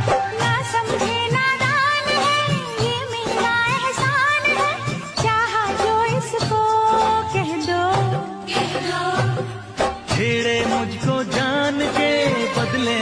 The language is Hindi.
ना समझे नादान है, ये मेरा एहसान है, चाहा जो इसको कह दो, कह दो। छेड़े मुझको